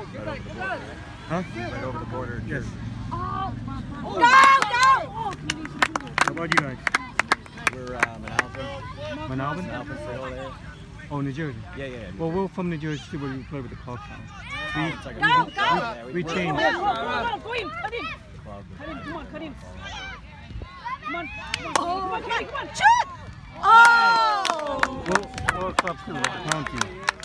Huh? Right over the border. Yes. Go! How about you guys? We're Manalapan. Manalapan? Manalapan Trail there. Oh, New Jersey. Yeah. Well, we're from New Jersey too, but we play with the Clark Town. We changed. Go in, cut in. Cut in, come on, cut in. Come on, come on, shoot! Oh! We're a club too, like a town team.